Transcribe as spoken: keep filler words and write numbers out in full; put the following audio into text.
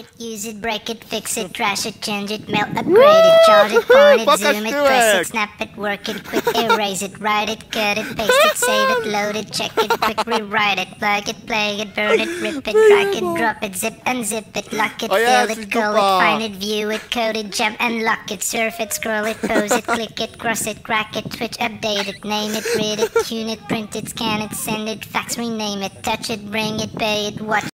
it, use it, break it, fix it, trash it, change it, melt, upgrade it, charge it, point it, zoom it, press it, snap it, work it, quick, erase it, write it, cut it, paste it, save it, load it, check it, quick, rewrite it, plug it, play it, burn it, rip it, drag it, drop it, zip, unzip it, lock it, O fill Jezus, it, call dupa. it, find it, view it, code it, jump, unlock it, surf it, scroll it, pose it, click it, cross it, crack it, switch, update it, name it, read it, tune it, print it, scan it, send it, fax, rename it, touch it, bring it, pay it, watch